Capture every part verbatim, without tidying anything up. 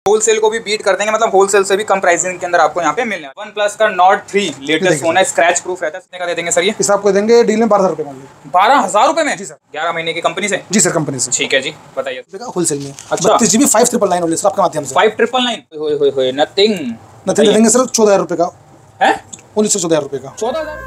Wholesale को भी beat कर देंगे, मतलब होलसेल से भी कम प्राइसिंग के अंदर आपको यहाँ पे मिलने वन प्लस का नॉट थ्री लेटेस्ट फोन है, स्क्रैच प्रूफ रहता है। कितने का दे देंगे सर ये? इस आपको देंगे डील में बारह हजार रुपए में। बारह हजार रुपए में? जी सर। ग्यारह महीने की कंपनी से? जी सर, कंपनी से। ठीक है जी, बताइए। होलसेल में अच्छा, बत्तीस GB five triple nine only sir आपके माध्यम से। Five triple nine nothing nothing दे देंगे सर चौदह हजार रुपए का है, उन्नीस सौ चौदह हजार रुपए का। चौदह हजार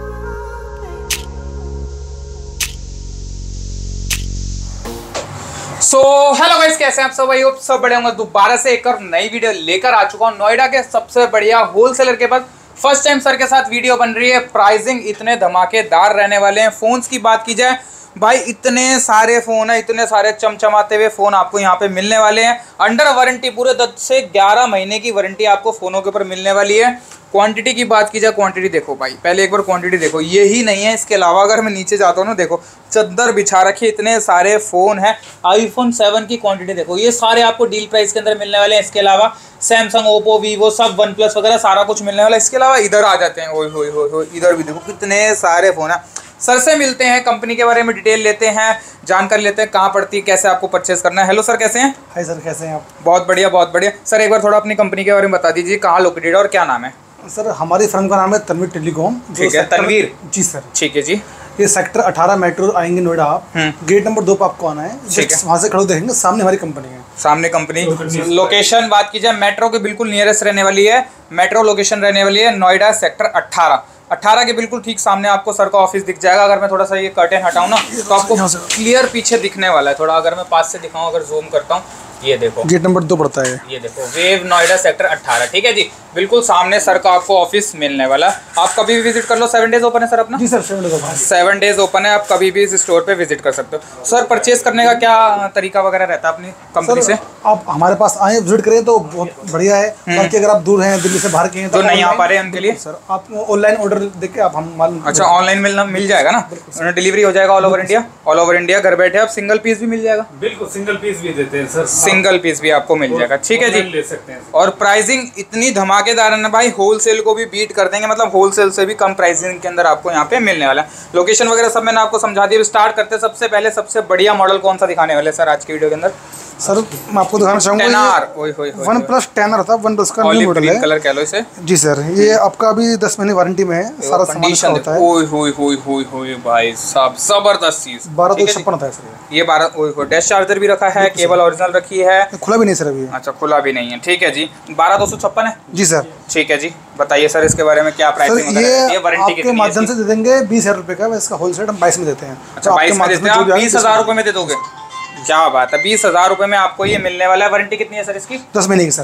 सो हेलो गाइस, कैसे हैं आप सब? भाई होप सब बढ़िया होंगे। दोबारा से एक और नई वीडियो लेकर आ चुका हूं नोएडा के सबसे बढ़िया होलसेलर के पास। फर्स्ट टाइम सर के साथ वीडियो बन रही है। प्राइसिंग इतने धमाकेदार रहने वाले हैं। फोन्स की बात की जाए भाई, इतने सारे फोन है, इतने सारे चमचमाते हुए फोन आपको यहाँ पे मिलने वाले हैं। अंडर वारंटी पूरे दस से ग्यारह महीने की वारंटी आपको फोनों के ऊपर मिलने वाली है। क्वांटिटी की बात की जाए, क्वांटिटी देखो भाई, पहले एक बार क्वांटिटी देखो, ये ही नहीं है। इसके अलावा अगर मैं नीचे जाता हूँ ना, देखो चद्दर बिछा रखी, इतने सारे फ़ोन हैं। आईफोन सेवन की क्वांटिटी देखो, ये सारे आपको डील प्राइस के अंदर मिलने वाले हैं। इसके अलावा सैमसंग, ओप्पो, वीवो, सब वन प्लस वगैरह सारा कुछ मिलने वाला है। इसके अलावा इधर आ जाते हैं, ओए होए होए होए, इधर भी देखो कितने सारे फ़ोन हैं। सर से मिलते हैं, कंपनी के बारे में डिटेल लेते हैं, जानकारी लेते हैं कहाँ पड़ती है, कैसे आपको परचेज करना है। हेलो सर, कैसे हैं? हाय सर, कैसे हैं आप? बहुत बढ़िया, बहुत बढ़िया। सर एक बार थोड़ा अपनी कंपनी के बारे में बता दीजिए, कहाँ लोकेटेड है और क्या नाम है? सर हमारी फर्म का नाम है तनवीर टेलीकॉम। ठीक है, तनवीर जी सर। ठीक है जी। ये सेक्टर अठारह मेट्रो आएंगे नोएडा आप, गेट नंबर दो पे आपको आना है। वहाँ से खड़े देखेंगे, सामने हमारी कंपनी है। सामने कंपनी। लोकेशन बात की जाए, मेट्रो के बिल्कुल नियरेस्ट रहने वाली है। मेट्रो लोकेशन रहने वाली है नोएडा सेक्टर अठारह। अठारह के बिल्कुल ठीक सामने आपको सर का ऑफिस दिख जाएगा। अगर मैं थोड़ा सा ये कर्टेन हटाऊं ना, तो आपको क्लियर पीछे दिखने वाला है। थोड़ा अगर मैं पास से दिखाऊं, अगर जूम करता हूं, ये देखो गेट नंबर दो पड़ता है। ये देखो वेव नोएडा सेक्टर अठारह। ठीक है जी, बिल्कुल सामने सर का आपको ऑफिस मिलने वाला। आप कभी भी विजिट कर लो। सेवन डेज ओपन है सर अपना? जी सर, सेवन डेज ओपन है। सेवन डेज ओपन है, आप कभी भी इस स्टोर पे विजिट कर सकते हो। सर परचेज करने का क्या तरीका वगैरह रहता है अपनी कंपनी से? आप हमारे पास आए, विजिट करें तो बहुत बढ़िया है। बाकी अगर आप दूर हैं, दिल्ली से बाहर के हैं, तो नहीं आ पा रहे हैं उनके लिए सर आप ऑनलाइन ऑर्डर देके आप हम मालूम। अच्छा, ऑनलाइन मिलना मिल जाएगा ना? डिलीवरी हो जाएगा all over India. All over India घर बैठे आप सिंगल पीस भी मिल जाएगा। बिल्कुल, सिंगल पीस भी देते हैं सर। सिंगल पीस भी आपको मिल जाएगा। ठीक है जी, ले सकते हैं। और प्राइसिंग इतनी धमाकेदार है ना भाई, होलसेल को भी बीट कर देंगे, मतलब होलसेल से भी कम प्राइसिंग के अंदर आपको यहाँ पे मिलने वाला है। लोकेशन वगैरह सब मैंने आपको समझा दिया। स्टार्ट करते हैं सबसे पहले, सबसे बढ़िया मॉडल कौन सा दिखाने वाले सर आज की वीडियो के अंदर? सर मैं आपको दिखाना चाहूँगा वन प्लस टेनर था, वन प्लस का न्यू मॉडल है। कलर कह लो इसे। जी सर, ये आपका अभी दस महीने वारंटी में है। सारा सामान होता है। ओए होए होए होए होए भाई साहब, जबरदस्त चीज। बारह दो छप्पन था सर ये। बारह ओए होए, डैश चार्जर भी रखा है, केबल ओरिजिनल रखी है, खुला भी नहीं सर अभी। अच्छा, खुला भी नहीं है। ठीक है जी, बारह दो सौ छप्पन है। जी सर। ठीक है जी, बताइए सर इसके बारे में क्या प्राइसिंग है? ये आपके माध्यम से दे देंगे बीस हजार रुपए का। इसका होलसेल हम बाईस में देते हैं। अच्छा, बाईस में देते हैं आप? बीस हजार रुपए में दे दोगे? क्या बात है, बीस हजार रुपए में आपको ये मिलने वाला है। वारंटी कितनी है सर इसकी? दस महीने की सर।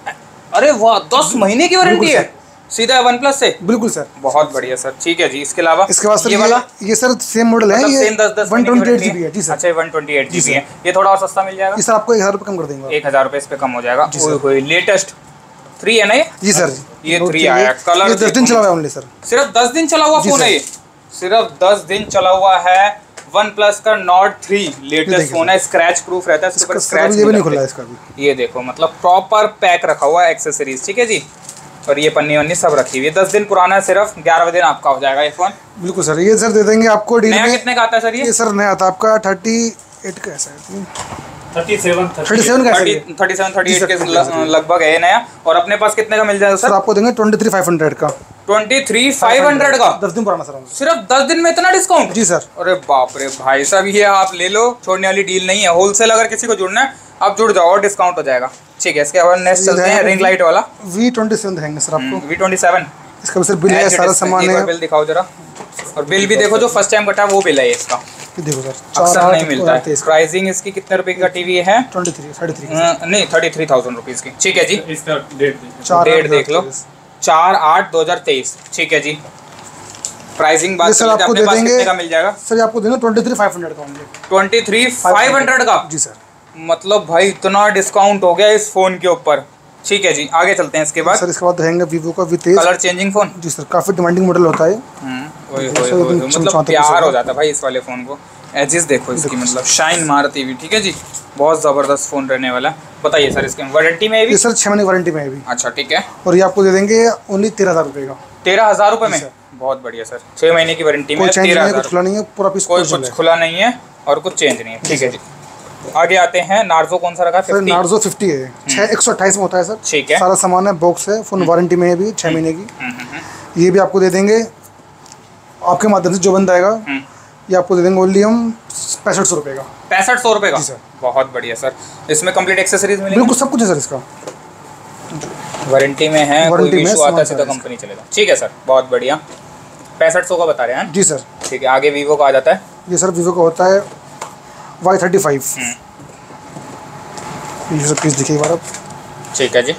अरे वाह, दस महीने की वारंटी है सीधा वन प्लस से? बिल्कुल सर, बहुत बढ़िया सर। ठीक है जी, इसके अलावा इसके बाद सर ये ये वाला, ये सर सेम मॉडल है, ये सेम दस दस वन ट्वेंटी एट जीबी है। जी सर। अच्छा, वन ट्वेंटी एट जीबी है। ये थोड़ा और सस्ता मिल जाएगा? ये सर आपको एक हजार रुपये कम कर देंगे। एक हजार रुपये इस पे कम हो जाएगा। लेटेस्ट थ्री है ना ये? जी सर, ये थ्री आया। कलर दस दिन चला हुआ है ओनली सर। सिर्फ दस दिन चला हुआ फोन है ये? सिर्फ दस दिन चला हुआ है। वन प्लस का नॉट थ्री लेटेस्ट फोन है, स्क्रैच प्रूफ रहता है, इसके स्क्रैच ये भी नहीं खुला है इसका भी। ये देखो, मतलब प्रॉपर पैक रखा हुआ है, एक्सेसरीज। ठीक है जी, और ये पन्नी वन्नी सब रखी हुई है। दस दिन पुराना है, सिर्फ ग्यारह दिन आपका हो जाएगा ये फोन। बिल्कुल सर, ये सर दे देंगे आपको डील में। कितने का आता है सर ये? ये सर नया आता है आपका थर्टी एट का है, थर्टी सेवन थर्टी सेवन का थर्टी सेवन थर्टी एट के लगभग है नया। और अपने पास कितने का मिल जाएगा सर? आपको देंगे ट्वेंटी थ्री फाइव हंड्रेड का। ट्वेंटी थ्री फाइव हंड्रेड का? दस दिन पुराना सर। सिर्फ दस दिन में इतना डिस्काउंट? जी सर। अरे बाप रे भाई साहब, ये आप ले लो, छोड़ने वाली डील नहीं है। होलसेल अगर किसी को जुड़ना है आप जुड़ जाओ और डिस्काउंट हो जाएगा। ठीक है, इसके बाद नेक्स्ट चलते हैं रिंग लाइट वाला। वी ट्वेंटी सेवन देंगे सर आपको। वी ट्वेंटी सेवन इसका सर बिल है, सारा सामान है। बिल दिखाओ जरा, और बिल भी देखो, जो फर्स्ट टाइम कटा वो बिल है इसका। देखो सर, अक्सर नहीं मिलता है। प्राइसिंग इसकी कितने रुपए का टीवी है? ट्वेंटी थ्री थर्टी थ्री नहीं थर्टी थ्री थाउजेंड रुपीज की। ठीक है जी, इसका डेट डेट देख लो, चार आठ दो हजार तेईस। ठीक है जी, प्राइसिंग बात सर आपको दे देंगे, कितने का मिल जाएगा सर? आपको देंगे ट्वेंटी थ्री फाइव हंड्रेड का। ट्वेंटी थ्री फाइव हंड्रेड का? जी सर। मतलब भाई इतना डिस्काउंट हो गया इस फोन के ऊपर। ठीक है जी, आगे चलते हैं। इसके बाद सर इसके बाद रहेंगे वीवो का वी तेईस कलर चेंजिंग फोन। जी सर, काफी डिमांडिंग मॉडल होता है। ओए होए होए, मतलब प्यार हो जाता है भाई इस वाले फोन को। एजिस देखो इसकी, मतलब शाइन मारती हुई। ठीक है जी, बहुत जबरदस्त फोन रहने वाला है। बताइए सर इसकी वारंटी में भी? सर छह महीने वारंटी में है भी। अच्छा ठीक है, और ये आपको दे देंगे ओनली तेरह हजार रुपये का। तेरह हजार रुपये में? बहुत बढ़िया सर, छह महीने की वारंटी में तेरह हजार। खुला नहीं है पूरा पीस, कोई कुछ खुला नहीं है और कुछ चेंज नहीं है। ठीक है जी, आगे आते हैं नार्जो, कौन सा रखा है? सर नार्जो फिफ्टी है, छः एक सौ अट्ठाईस में होता है सर। ठीक है, सारा सामान है, बॉक्स है, फोन वारंटी में है भी छः महीने की। ये भी आपको दे देंगे आपके माध्यम से, जो बंदा आएगा ये आपको दे देंगे ओनली हम पैंसठ सौ रुपये का। पैंसठ सौ रुपये का? जी सर। बहुत बढ़िया सर। इसमें कंप्लीट एक्सेसरीज मिलेंगी? बिल्कुल सब कुछ है सर इसका, वारंटी में है, वारंटी कोई में इशू आता है सामान सीधा कंपनी चलेगा। ठीक है सर, बहुत बढ़िया। पैंसठ सौ का बता रहे हैं? जी सर। ठीक है, आगे वीवो का आ जाता है। ये सर वीवो का होता है वाई थर्टी फाइव, ये सब पीस दिखिए बार आप। ठीक है जी,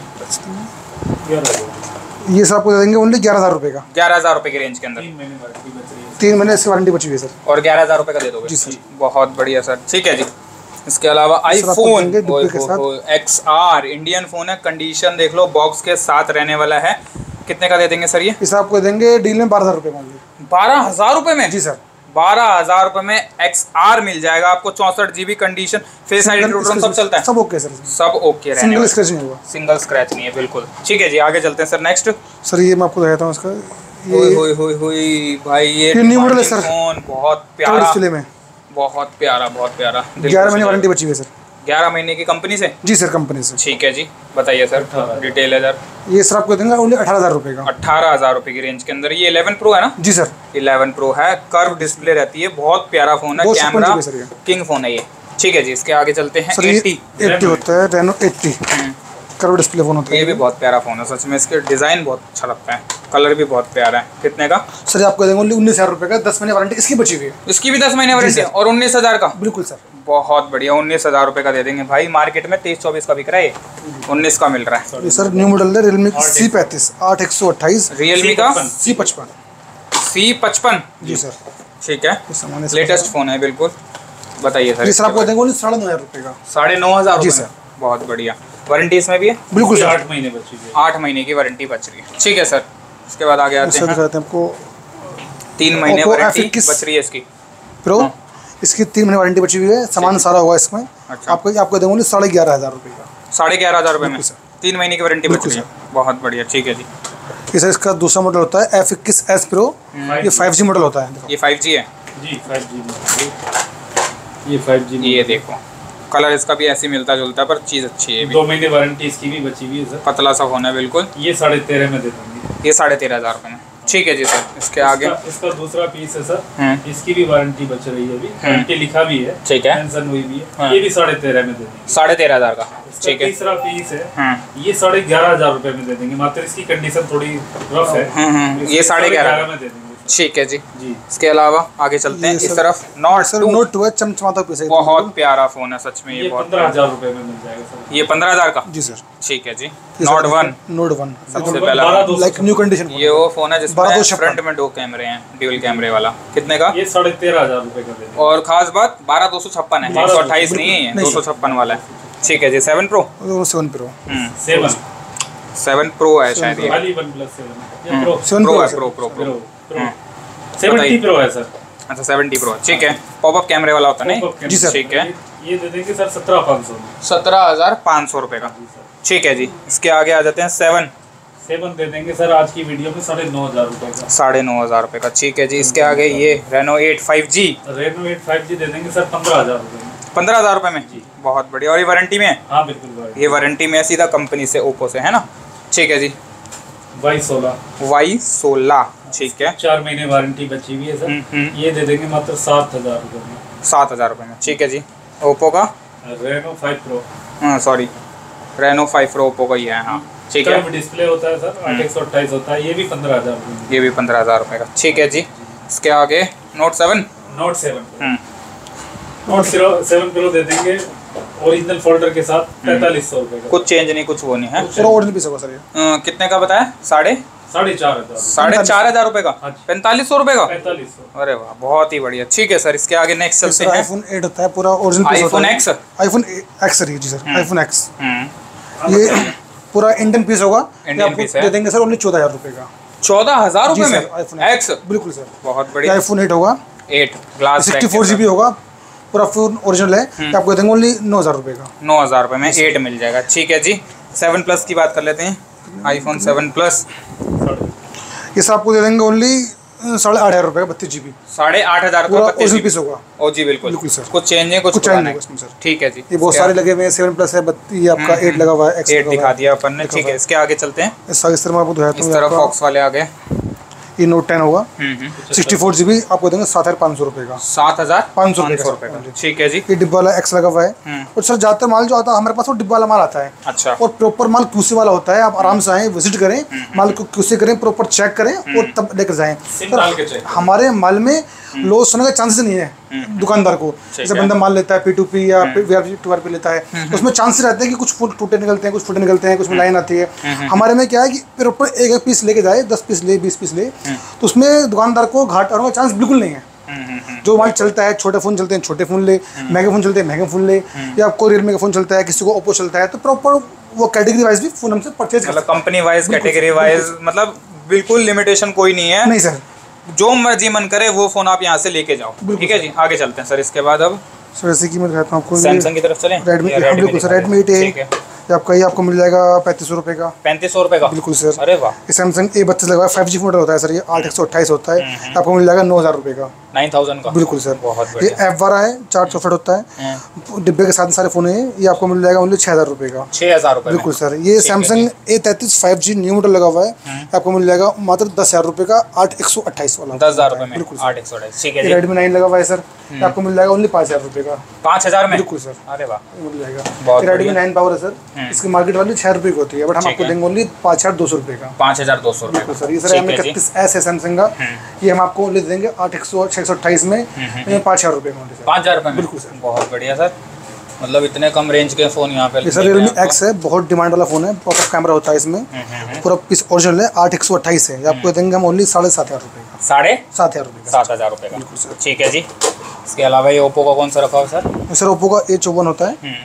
ये सर आपको दे देंगे ओनली ग्यारह हज़ार रुपये का। ग्यारह हज़ार रुपये की रेंज के अंदर, तीन महीने वारंटी बच रही है। तीन महीने इसकी वारंटी बची हुई है सर। और ग्यारह हज़ार रुपये का दे दोगे? जी सर। बहुत बढ़िया सर। ठीक है जी, इसके अलावा सर आपको आईफोन देंगे डिब्बे के साथ। एक्स आर इंडियन फ़ोन है, कंडीशन देख लो, बॉक्स के साथ रहने वाला है। कितने का दे देंगे सर ये? इस आपको देंगे डील में बारह हज़ार रुपये मान लीजिए। बारह हज़ार रुपये में? जी सर। बारह हज़ार रुपये में एक्स आर मिल जाएगा आपको, चौंसठ G B condition, face I D सब चलता है? सब ओके सर, सब ओके, सिंगल स्क्रैच नहीं होगा। सिंगल स्क्रैच नहीं है, बिल्कुल। ठीक है जी, आगे चलते हैं सर। नेक्स्ट सर ये मैं आपको दिखाता हूँ इसका, होई होई होई होई भाई, ये ये न्यू मॉडल है सर, फोन बहुत कलर प्यारा, डिस्प्ले में, बहुत प्यारा, बहुत प्यारा। ग्यारह महीने वारंटी बची हुई है सर। ग्यारह महीने की कंपनी से? जी सर, कंपनी से। ठीक है जी, बताइए सर डिटेल है सर। ये सर आपको देंगे ओनली अठारह हज़ार रुपये का। अट्ठारह हज़ार रुपये की रेंज के अंदर। ये इलेवन प्रो है ना? जी सर। इलेवन प्रो है, कर्व डिस्प्ले रहती है, बहुत प्यारा फोन है, कैमरा किंग फोन है ये। ठीक है जी, इसके आगे चलते हैं। सर ये एट्टी होता है, Reno eighty, curve display phone होता है। ये भी बहुत प्यारा फोन है सच में, इसके डिज़ाइन बहुत अच्छा लगता है, कलर भी बहुत प्यारा है। कितने का? सर ये आपको देंगे ओनली उन्नीस हज़ार रुपये का, दस महीने वारंटी इसकी बची हुई है। इसकी भी दस महीने वारंटी है, और उन्नीस हज़ार का? बिल्कुल सर। बहुत बढ़िया, उन्नीस हज़ार रुपये का दे देंगे भाई। मार्केट में तेईस चौबीस का बिक रहा है, उन्नीस का मिल रहा है। ये सर न्यू मॉडल है, रियलमी सी पैंतीस आठ एक सौ अट्ठाईस, रियलमी का सी पचपन। सी पचपन? जी सर। ठीक है, लेटेस्ट फोन है बिल्कुल। बताइए सर। ये सर आपको देंगे ओनली साढ़े नौ हज़ार रुपये का। साढ़े नौ हज़ार? जी सर। बहुत बढ़िया। वारंटी इसमें भी है? बिल्कुल सर, आठ महीने बची है। आठ महीने की वारंटी बच रही है। ठीक है सर, इसके बाद आगे आते हैं। आपको तीन महीने वारंटी बच रही है इसकी प्रो, इसकी तीन महीने वारंटी बची हुई है, सामान सारा हुआ इसमें। अच्छा। आपको आपको देंगे साढ़े ग्यारह हज़ार रुपये का। साढ़े ग्यारह हज़ार रुपये में तीन महीने की वारंटी बच रही है, बहुत बढ़िया। ठीक है जी, ये सर इसका दूसरा मॉडल होता है एफ इक्कीस एस प्रो, ये फाइव जी मॉडल होता है। ये फाइव जी है? जी फाइव जी, ये फाइव जी। ये देखो कलर इसका भी ऐसे मिलता जुलता है, पर चीज़ अच्छी है। दो महीने वारंटी इसकी भी बची हुई है सर। पतला सा फोन है बिल्कुल। ये साढ़े तेरह में दे देंगे। ये साढ़े तेरह हज़ार रुपये में। ठीक है जी सर, इसके आगे इसका, इसका दूसरा पीस है सर, इसकी भी वारंटी बच रही है अभी, वारंटी लिखा भी है, ठीक है, मेंशन हुई भी है। ये भी साढ़े तेरह में दे देंगे। साढ़े तेरह हज़ार का? ठीक है। तीसरा पीस है, ये साढ़े ग्यारह हज़ार रुपये में दे देंगे, मात्र इसकी कंडीशन थोड़ी रफ है। ये साढ़े ग्यारह में दे देंगे। ठीक है जी। जी, इसके अलावा आगे चलते हैं इस तरफ। नोट सर नोट टू है, चमचमाता पीस है, बहुत प्यारा फोन है सच में। ये बहुत पंद्रह हज़ार रुपये में मिल जाएगा सर। ये पंद्रह हज़ार का? जी सर। ठीक है जी। नोट वन, नोट वन सबसे पहला लाइक न्यू कंडीशन। ये वो फोन है जिसमें फ्रंट में दो कैमरे हैं, ड्यूल कैमरे वाला। कितने का? ये साढ़े तेरह हज़ार रुपये का दे देंगे। और खास बात बारह दो सौ छप्पन है, एक सौ अट्ठाईस नहीं है, दो सौ छप्पन वाला है। ठीक है जी। Seven pro? Seven pro, seven seven pro है शायद ये। खाली OnePlus seven pro, seven pro है, pro pro pro pro seventy pro है सर। अच्छा सेवेंटी प्रो, ठीक है। पॉपअप कैमरे वाला होता है ना? जी सर। ठीक है, ये दे देंगे सर सत्रह पाँच सौ सत्रह हज़ार पाँच सौ रुपये का। ठीक है जी। इसके आगे आ जाते हैं सेवन। सेवन दे देंगे सर आज की वीडियो में साढ़े नौ हज़ार रुपये का। साढ़े नौ हज़ार रुपये का। ठीक है जी। इसके आगे ये Reno eight five G. Reno eight five G दे देंगे सर पंद्रह हज़ार रुपये में। पंद्रह हज़ार रुपये में? बहुत बढ़िया। और ये वारंटी में है? हाँ बिल्कुल, ये वारंटी में है, सीधा कंपनी से, ओप्पो से, है ना? ठीक है जी। वाई सोलह वाई सोलह, ठीक है। चार महीने वारंटी बची हुई है सर। ये दे देंगे मात्र सात हज़ार रुपये में। सात हज़ार रुपये में, ठीक है जी। ओप्पो का रेनो फाइव प्रो, हाँ sorry Reno five pro Oppo का ही है, हाँ ठीक है। डिस्प्ले होता है सर, आठ एक सौ अट्ठाईस होता है, ये भी पंद्रह हज़ार रुपये में। ये भी पंद्रह हज़ार रुपये का, ठीक है जी। इसके आगे Note seven. Note seven Note seven pro दे देंगे ओरिजिनल फोल्डर के साथ पैंतालीस सौ रुपये का। कुछ चेंज नहीं, कुछ वो नहीं है। पूरा ओरिजिनल पीस होगा सर ये। अ, कितने का बताया? साढ़े साढ़े चार हज़ार साढ़े चार हज़ार रुपये का, पैंतालीस सौ रुपये का। पैंतालीस सौ। अरे वाह, बहुत ही बढ़िया। ठीक है सर, इसके आगे नेक्स्ट चलते हैं। आईफोन एट होता है, पूरा ओरिजिनल पीस होता आईफोन है। एक्स आईफोन एक्स सर, जी सर, आईफोन एक्स। हम्म, ये पूरा इंडियन पीस होगा, इंडियन आपको पीस है। दे देंगे सर ओनली चौदह हज़ार रुपये का। चौदह हज़ार रुपये में आईफोन एक्स? बिल्कुल सर, बहुत बढ़िया। आईफोन एट होगा, eight glass sixty four G B होगा, पूरा फुल ओरिजिनल है। ये आपको देंगे ओनली नौ हज़ार रुपये का। नौ हज़ार रुपये में एट मिल जाएगा, ठीक है जी। सेवन प्लस की बात कर लेते हैं। आईफोन सेवन प्लस ये सब आपको दे देंगे ओनली साढ़े आठ हज़ार रुपये का बत्तीस जी बी साढ़े आठ हजार का बत्तीस ओरिजिनल पीस होगा। ओ जी बिल्कुल बिल्कुल सर। कुछ चेंज है कुछ कुछ पुराना चाहिए है। सर। ठीक है जी। ये बहुत सारे लगे हुए हैं, सेवन प्लस है, बत्तीस आपका एट लगा हुआ है, एक्स एट दिखा दिया अपन ने। ठीक है इसके आगे चलते हैं। इस इस तरह मैं आपको दिखाता इस हूँ। तरह फॉक्स वाले आ गए। ये नोट टेन होगा, सिक्सटी फोर जी बी आपको देंगे सात हज़ार पाँच सौ रुपये का। सात हजार पाँच सौ रुपये रुपये का। ठीक है जी। ये डिब्बा वाला एक्स लगा हुआ है। और सर ज़्यादातर माल जो आता है हमारे पास वो डिब्बा वाला माल आता है। अच्छा। और प्रॉपर माल क्यूसी वाला होता है। आप आराम से आएँ, विजिट करें, माल को क्यूसी करें, प्रॉपर चेक करें और तब लेकर जाएँ। सर हमारे माल में लॉस होने का चांसेस नहीं है दुकानदार को। जैसे बंदा माल लेता है पी टू पी या टू आर पी लेता है, उसमें चांसेस रहते हैं कि कुछ फुट टूटे निकलते हैं, कुछ फुटे निकलते हैं, कुछ में लाइन आती है। हमारे में क्या है कि प्रॉपर एक एक पीस लेके जाए, दस पीस ले, बीस पीस ले, तो उसमें दुकानदार को घाट होने का चांस बिल्कुल नहीं है। जो माल चलता है, छोटे फ़ोन चलते हैं छोटे फ़ोन ले, महंगे फ़ोन चलते हैं महंगे फ़ोन ले, या आपको रियलमी का फ़ोन चलता है, किसी को ओप्पो चलता है, तो प्रॉपर वो कैटेगरी वाइज भी फ़ोन हमसे परचेज मतलब कंपनी वाइज कैटेगरी वाइज मतलब बिल्कुल लिमिटेशन कोई नहीं है। नहीं सर, जो मर्जी मन करे वो फोन आप यहाँ से लेके जाओ। ठीक है जी। आगे चलते हैं सर। इसके बाद अब सर जैसे कि मैं दिखाता हूँ आपको, सैमसंग की तरफ चलें। रेडमी, बिल्कुल सर रेडमी एट है, आपका ये आपको मिल जाएगा पैंतीस सौ रुपये का। पैंतीस सौ रुपये का। बिल्कुल सर। अरे वाह। ये सैमसंग ए बत्तीस लगा है, फाइव जी मॉडल होता है सर, ये आठ एक सौ अट्ठाईस होता है, आपको मिल जाएगा नौ हज़ार रुपये का। नाइन थाउजेंड का। बिल्कुल सर। बहुत ये एफ वाला है, चार चौसठ होता है, डिब्बे के साथ सारे फ़ोन है, ये आपको मिल जाएगा ओनली छः हज़ार रुपये का। छः हज़ार रुपये। बिल्कुल सर। ये सैमसंग ए तैंतीस फाइव जी न्यू मॉडल लगा हुआ है, आपको मिल जाएगा मात्र दस हज़ार रुपये का, आठ एक सौ अट्ठाईस वाला। दस हज़ार रुपये में। बिल्कुल आठ एक सौ अट्ठाईस। ठीक है। रेडमी नाइन लगा हुआ है सर, आपको मिल जाएगा ओनली पाँच हज़ार रुपये का। पाँच हज़ार में। बिल्कुल सर। अरे वाह मिल जाएगा। बहुत रेडमी नाइन पावर है सर, इसकी मार्केट वैल्यू छः रुपये की होती है, बट हम आपको देंगे ओनली पाँच हज़ार दो सौ रुपये का। पाँच हज़ार दो सौ रुपये सर। ये सर एम इकतीस एस है सैमसंग का, ये हम आपको ले देंगे आठ एक सौ छः सौ अट्ठाईस में पाँच हज़ार रुपये में। पाँच हज़ार रुपये में। बिल्कुल सर। बहुत बढ़िया सर। मतलब इतने कम रेंज के फ़ोन यहाँ पे। ये सर रियलमी एक्स है, बहुत डिमांड वाला फ़ोन है, प्रॉपर कैमरा होता है इसमें, पूरा पीस ओरिजिनल है, आठ एक सौ अट्ठाईस है, आपको देंगे हम ओनली साढ़े सात हज़ार रुपये का। साढ़े सात हज़ार रुपये का। सात हज़ार रुपये का। बिल्कुल सर। ठीक है जी। इसके अलावा ये ओप्पो का कौन सा रखा हो सर? सर ओप्पो का ए चौवन होता है,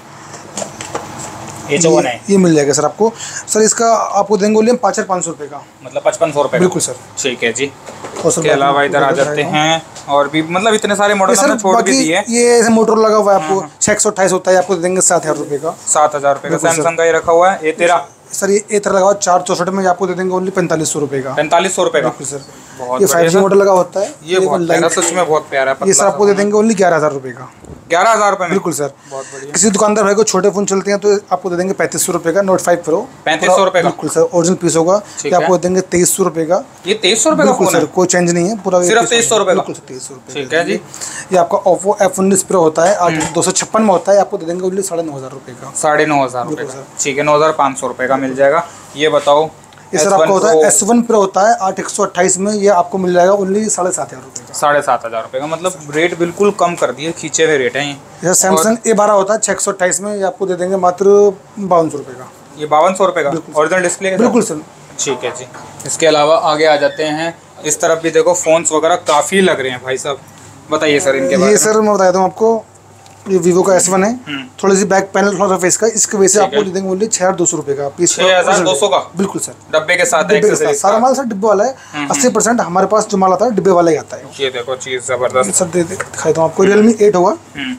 ये चौवन है, ये मिल जाएगा सर आपको। सर इसका आपको देंगे ओनली हम पाँच हज़ार पाँच सौ रुपये का, मतलब पचपन सौ रुपये। बिल्कुल सर। ठीक है जी। इसके अलावा इधर आ जाते हैं और भी मतलब इतने सारे मॉडल हमने छोड़ भी दिए। ये मोटर लगा हुआ है, आपको छः सौ अट्ठाईस होता है, आपको देंगे सात हज़ार रुपये का। सात हज़ार रुपये का सैमसंग का ये रखा हुआ है। ए तेरह सर, ये ए तेरह लगा हुआ चार चौसठ में, आपको दे देंगे ओनली पैंतालीस सौ रुपये का। पैंतालीस सौ रुपये का। बिल्कुल सर। बहुत ये फाइव जी मॉडल लगा होता है, ये बहुत प्यारा, सच में बहुत प्यारा है। ये सर आपको दे देंगे ओनली ग्यारह हज़ार रुपये का। ग्यारह हज़ार रुपये में। बिल्कुल सर। बहुत बढ़िया। किसी दुकानदार भाई को छोटे फोन चलते हैं तो आपको दे देंगे पैंतीस सौ रुपये का, नोट फाइव प्रो। पैंतीस सौ रुपये का। बिल्कुल सर, ओरिजिनल पीस होगा, ये आपको देंगे तेईस सौ रुपये का। ये तेईस सौ रुपये का फोन है? कोई चेंज नहीं है, पूरा सिर्फ तेईस सौ रुपये का। बिल्कुल तेईस सौ रुपये। ठीक है जी। ये आपका ओप्पो एफ उन्नीस प्रो होता है, आठ दो सौ छप्पन में होता है, आपको दे देंगे ओनली साढ़े नौ हज़ार रुपये का। साढ़े नौ हज़ार रुपये का। ठीक है, नौ हज़ार पाँच सौ रुपये का मिल जाएगा। ये बताओ। ये सर आपको होता है एस वन प्रो होता है, आठ एक सौ अट्ठाईस में, ये आपको मिल जाएगा ओनली साढ़े सात हज़ार रुपये का। साढ़े सात हज़ार रुपये का, मतलब रेट बिल्कुल कम कर दिए, खींचे हुए रेट हैं ये। जैसे सैमसंग ए बारह होता है छः सौ अट्ठाईस में, ये आपको दे देंगे मात्र बावन सौ रुपये का। ये बावन सौ रुपये का ओरिजिनल डिस्प्ले के? बिल्कुल सर। ठीक है जी। इसके अलावा आगे आ जाते हैं, इस तरफ भी देखो फोन्स वगैरह काफ़ी लग रहे हैं भाई साहब, बताइए सर इनके बारे में। ये सर मैं बता देता हूँ आपको, ये वीवो का एस वन है, थोड़ी सी बैक पैनल थोड़ा फेस का, इसकी वजह से आपको दे देंगे ओनली छः हज़ार दो सौ रुपये का पीस। छः हज़ार दो सौ का? बिल्कुल सर। डब्बे के साथ है, सारा माल सर डिब्बे वाला है। अस्सी परसेंट हमारे पास जो माल आता है डिब्बे वाला ही आता है। ये देखो चीज़ ज़बरदस्त सर, दे दिखाई दूँ आपको, रियलमी एट होगा,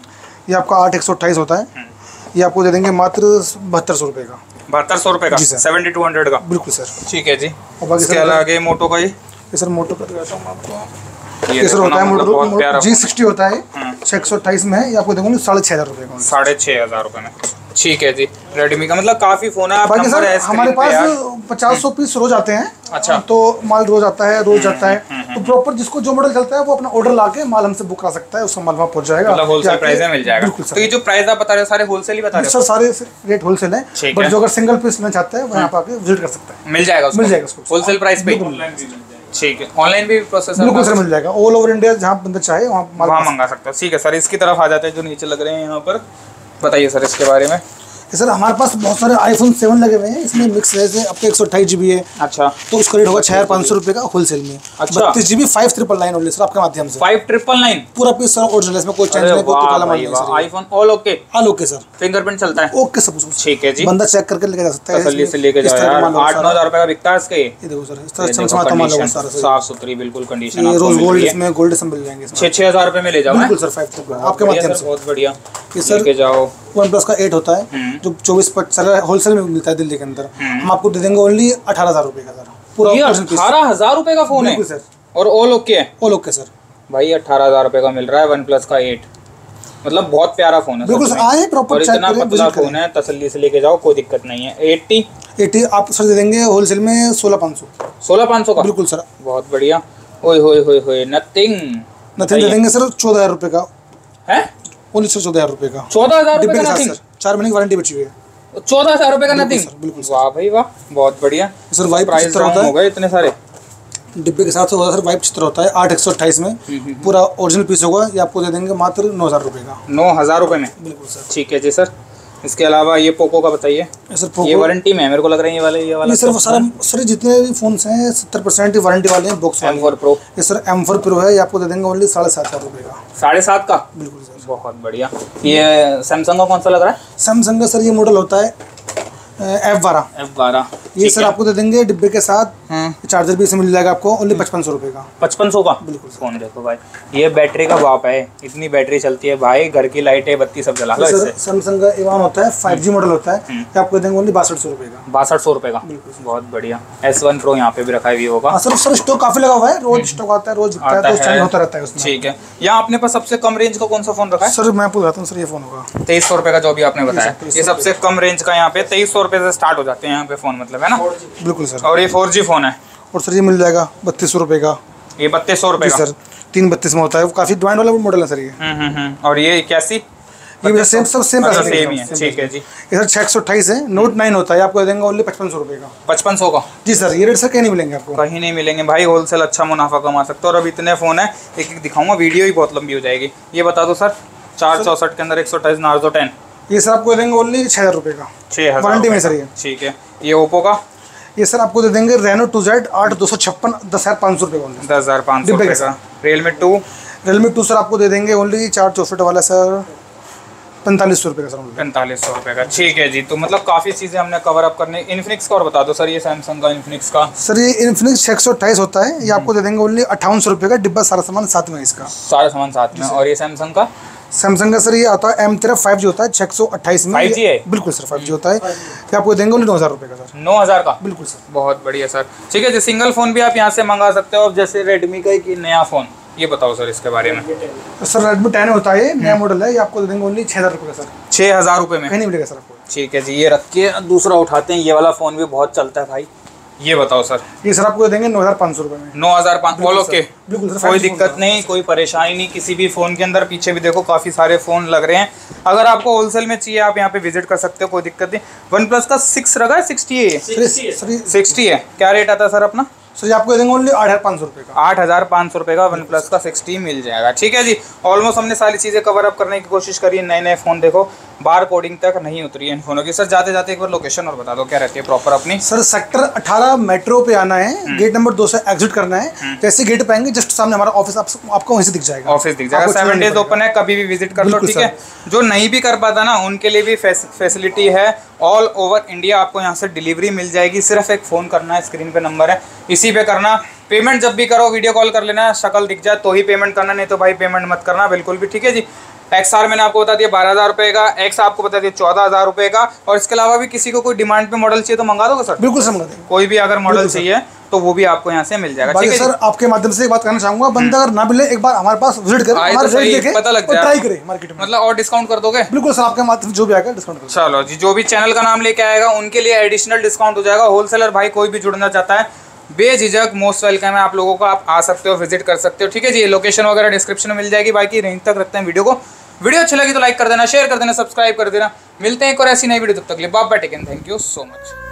ये आपका आठ एक सौ अट्ठाईस होता है, ये आपको दे देंगे मात्र बहत्तर सौ रुपये का। बहत्तर सौ रुपये का, सेवेंटी टू हंड्रेड का। बिल्कुल सर। ठीक है जी। और बाकी इसके अलावा आगे मोटो का, ये सर मोटो का दिखाता हूँ आपको। ये ये सर होता है मतलब मोटो जी सिक्सटी होता है, छः एक सौ अट्ठाईस में है, ये आपको देंगे साढ़े छः हज़ार रुपये का। साढ़े छः हज़ार रुपये में। ठीक है जी। रेडमी का मतलब काफ़ी फ़ोन है। बाकी सर हमारे पास पचास सौ पीस रोज आते हैं। अच्छा। तो माल रोज आता है, रोज आता है, तो प्रॉपर जिसको जो मॉडल चलता है वो अपना ऑर्डर लाके माल हमसे बुक करा सकता है, उसका माल वहाँ पहुँच जाएगा, मतलब होलसेल प्राइस में मिल जाएगा। तो ये जो प्राइस आप बता रहे हो सारे होलसेल ही बता रहे हो? सर सारे रेट होलसेल है, बट जो अगर सिंगल पीस लेना चाहता है वो यहाँ पे आके विजिट कर सकता है, मिल जाएगा, मिल जाएगा उसको होलसेल प्राइस पे। ठीक है, ऑनलाइन भी प्रोसेस बिल्कुल सर मिल जाएगा, ऑल ओवर इंडिया जहाँ बंदा चाहे वहाँ वहाँ मंगा सकता है। ठीक है सर, इसकी तरफ आ जाते हैं जो नीचे लग रहे हैं यहाँ पर, बताइए सर इसके बारे में। सर हमारे पास बहुत सारे आईफोन सेवन लगे हुए हैं, इसमें मिक्स है, आपको एक सौ अट्ठाईस जी बी है। अच्छा। तो उसका रेट होगा छः हज़ार पाँच सौ रुपये का होलसेल में। अच्छा। बत्तीस G B five triple nine only sir, आपके माध्यम से। फाइव ट्रिपल नाइन पूरा पीस सर ओरिजिनल, इसमें कोई चेंज नहीं, कोई काला माल नहीं। IPhone all okay? All okay sir, fingerprint चलता है? ओके सब कुछ। ठीक है जी, बंदा चेक करके लेके जा सकता है, तसल्ली से लेके जाओ यार। आठ नौ हज़ार रुपये का बिकता है इसके। ये देखो सर, इस तरह चमचमाता माल होगा सारा, साफ सुथरी बिल्कुल कंडीशन। ये रोज गोल्ड, इसमें गोल्ड सब मिल जाएंगे। छः छः हज़ार रुपये में ले जाओ। बिल्कुल सर, फाइव ट्रिपल आपके माध्यम से। बहुत बढ़िया। ये सर लेके जाओ। वन प्लस का एट होता है, जो चौबीस सर होलसेल में मिलता है दिल्ली के अंदर, हम आपको दे देंगे ओनली अठारह हज़ार रुपये का सर, पूरा अठारह हज़ार रुपये का फोन है। बिल्कुल सर। और ऑल ओके है? All okay sir. भाई अठारह हजार रुपये का मिल रहा है वन प्लस का एट, मतलब बहुत प्यारा फोन है। बिल्कुल आए प्रॉपर, इतना पतला फोन है, तसल्ली से लेके जाओ, कोई दिक्कत नहीं है। एट्टी एट्टी आप सर दे देंगे होलसेल में सोलह पाँच सौ सोलह पाँच सौ का? बिल्कुल सर, बहुत बढ़िया। ओए होए होए होए, नथिंग नथिंग दे देंगे सर चौदह हजार रुपये का है, ओनली सर चौदह हजार रुपये का। चौदह हजार रुपये का सर नथिंग, चार महीने की वारंटी बची हुई है। चौदह हजार रुपये का नथिंग, बिल्कुल। वाह भाई वाह, बहुत बढ़िया सर। वाइप प्राइस चित्र हो गए इतने सारे डिब्बे के साथ होगा सर। वाइप चित्र होता है आठ एक सौ अट्ठाईस में, पूरा ओरिजिनल पीस होगा। ये आपको दे देंगे मात्र नौ हजार रुपये का। नौ हजार रुपये में? बिल्कुल सर। ठीक है जी सर। इसके अलावा ये पोको का बताइए सर। ये वारंटी में है मेरे को लग रहा है, ये वाले ये वाला सर वो सारा सर जितने भी फोन्स हैं सत्तर परसेंट वारंटी वाले हैं बॉक्स एम फोर प्रो। ये सर एम फोर प्रो है, ये आपको दे देंगे ओनली साढ़े सात हजार रुपये का। साढ़े सात का? बिल्कुल सर। बहुत बढ़िया। ये सैमसंग का कौन सा लग रहा है? सैमसंग का सर ये मॉडल होता है एफ बारह। एफ बारह ये सर आपको दे देंगे डिब्बे के साथ, चार्जर भी इसमें मिल जाएगा आपको ओनली पचपन सौ रुपये का। पचपन सौ का? बिल्कुल। फोन देखो भाई, ये बैटरी का बाप है, इतनी बैटरी चलती है भाई, घर की लाइटें बत्ती सब जला लो इससे। सैमसंग का एवान होता है, फाइव जी मॉडल होता है, ये आपको देंगे ओनली बासठ सौ रुपये का। बासठ सौ रुपये का? बहुत बढ़िया। एस वन प्रो यहाँ पे भी रखा है वीवो का। सर सर स्टॉक काफी लगा हुआ है, रोज स्टॉक आता है, रोज बिकता है, तो चेंज होता रहता है उसमें। ठीक है। यहाँ अपने पास सबसे कम रेंज का कौन सा फोन रखा है? सर मैं आपको बताता हूँ सर, ये फोन होगा तेईस सौ रुपये का, जो भी आपने बताया। ये सबसे कम रेंज का यहाँ पे तेईस सौ रुपये से स्टार्ट हो जाते हैं यहाँ पे फोन, मतलब है ना? बिल्कुल सर। और ये फोर जी फोन है, और सर ये मिल जाएगा बत्तीस सौ रुपये का। ये बत्तीस सौ रुपये का सर, तीन बत्तीस में होता है, वो काफी डिमांड वाला मॉडल है सर ये। हम्म हम्म हम्म। और ये इक्यासी? ये सेम सब सेम सेम ही है। ठीक है जी। ये सर छः एक सौ अट्ठाईस है, नोट नाइन होता है, आपको दे देंगे ओनली पचपन सौ रुपये का। पचपन सौ का? जी सर। ये रेट सर कहीं नहीं मिलेंगे आपको, कहीं नहीं मिलेंगे भाई, होलसेल अच्छा मुनाफा कमा सकते हो। और अब इतने फ़ोन है, एक एक दिखाऊंगा, वीडियो ही बहुत लंबी हो जाएगी। ये बता दो सर, चार चौसठ के अंदर एक सौ अट्ठाईस नार्जो टेन, ये सर आपको देंगे ओनली छः हज़ार रुपये का। छः हज़ार वारंटी में सर ये। ठीक है। ये ओप्पो का? ये सर आपको दे देंगे रेनो टू जेड आठ दो सौ छप्पन दस हज़ार पाँच सौ रुपये का। दस हज़ार पाँच सौ रुपये का। Realme two? Realme two sir आपको दे देंगे ओनली चार चौसठ वाला सर पैंतालीस सौ रुपये का सर। पैंतालीस सौ रुपये का। ठीक है जी। तो मतलब काफ़ी चीज़ें हमने कवर अप करने। इन्फिनिक्स का और बता दो सर, ये सैमसंग का इन्फिनिक्स का? सर ये इन्फिनिक्स छः सौ अट्ठाईस होता है, ये आपको दे देंगे ओनली अट्ठावन सौ रुपये का, डिब्बा सारा सामान साथ में इसका। सारा सामान साथ में। और ये सैमसंग का? सैमसंग का सर ये आता है एम तेरह फाइव जी होता है, छः सौ अट्ठाईस में। फाइव जी है? बिल्कुल सर, फाइव जी होता है, ये आपको देंगे ओनली नौ हज़ार रुपये का सर। नौ हज़ार का? बिल्कुल सर। बहुत बढ़िया सर। ठीक है जी। सिंगल फ़ोन भी आप यहाँ से मंगा सकते हो, जैसे रेडमी का एक नया फ़ोन, ये बताओ सर इसके बारे में। सर रेडमी टेन होता है, नया मॉडल है, ये आपको दे देंगे ओनली छः हज़ार रुपये का सर। छः हज़ार रुपये में? कहीं नहीं मिलेगा सर आपको। ठीक है जी। ये रख के दूसरा उठाते हैं, ये वाला फ़ोन भी बहुत चलता है भाई, ये बताओ सर। ये सर आपको देंगे नौ हज़ार पाँच सौ रुपये में। नौ हज़ार पाँच सौ? ओके, बिल्कुल सर। कोई दिक्कत नहीं, कोई परेशानी नहीं किसी भी फ़ोन के अंदर। पीछे भी देखो काफ़ी सारे फ़ोन लग रहे हैं, अगर आपको होलसेल में चाहिए आप यहाँ पे विजिट कर सकते हो, कोई दिक्कत नहीं। वन प्लस का सिक्स रखा है, सिक्सटी है? सिक्सटी है। क्या रेट आता है सर अपना? सर ये आपको देंगे ओनली आठ हज़ार पाँच सौ रुपये का। आठ हज़ार पाँच सौ रुपये का वन प्लस का सिक्सटी मिल जाएगा। ठीक है जी। ऑलमोस्ट हमने सारी चीज़ें कवर अप करने की कोशिश करी है। नए नए फ़ोन देखो, बार कोडिंग तक नहीं उतरी है इन फोनों की। सर जाते जाते एक बार लोकेशन और बता दो, क्या रहती है प्रॉपर अपनी? सर सेक्टर अठारह मेट्रो पे आना है, गेट नंबर दो से एग्जिट करना है, जैसे गेट पे आएंगे जस्ट सामने हमारा ऑफिस आप, आपको वहीं से दिख जाएगा। ऑफिस दिख जाएगा, सेवन डेज ओपन है, कभी भी विजिट कर लो। ठीक है। जो नहीं भी कर पाता ना, उनके लिए भी फैसिलिटी है, ऑल ओवर इंडिया आपको यहाँ से डिलीवरी मिल जाएगी। सिर्फ एक फ़ोन करना है, स्क्रीन पे नंबर है, इसी पे करना। पेमेंट जब भी करो वीडियो कॉल कर लेना, शक्ल दिख जाए तो ही पेमेंट करना, नहीं तो भाई पेमेंट मत करना बिल्कुल भी। ठीक है जी। एक्स आर मैंने आपको बता दिया बारह हज़ार रुपये का, एक्स आपको बता दिया चौदह हज़ार रुपये का। और इसके अलावा भी किसी को कोई डिमांड पे मॉडल चाहिए तो मंगा दोगे सर? बिल्कुल समझ देंगे। कोई भी अगर मॉडल चाहिए तो वो भी आपको यहाँ से मिल जाएगा। ठीक है सर, आपके माध्यम से एक बात करना चाहूंगा, बंदा अगर ना मिले एक बार हमारे पास विजिट करे, हमारे तो रेट देखे, पता लग जाए, ट्राई करे मार्केट में, मतलब और डिस्काउंट कर दोगे? बिल्कुल सर, आपके माध्यम से जो भी आएगा डिस्काउंट कर। चलो जी। जो भी चैनल का नाम लेके आएगा उनके लिए एडिशनल डिस्काउंट हो जाएगा। होलसेलर भाई कोई भी जुड़ना चाहता है, बेझिझक मोस्ट वेलकम है आप लोगों को, आप आ सकते हो, विजिट कर सकते हो। ठीक है जी। लोकेशन वगैरह डिस्क्रिप्शन में मिल जाएगी। बाकी रेंज तक रखते हैं वीडियो को। वीडियो अच्छी लगी तो लाइक कर देना, शेयर कर देना, सब्सक्राइब कर देना। मिलते हैं एक और ऐसी नई वीडियो, तब तक के लिए bye bye, take care, thank you so much.